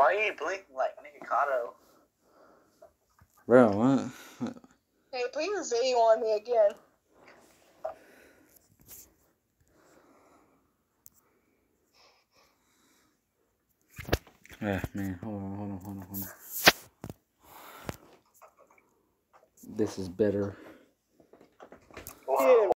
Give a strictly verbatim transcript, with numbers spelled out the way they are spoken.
Why are you blinking like Nikocado? Bro, what? Hey, put your video on me again. Ah, man, hold on, hold on, hold on, hold on. This is better.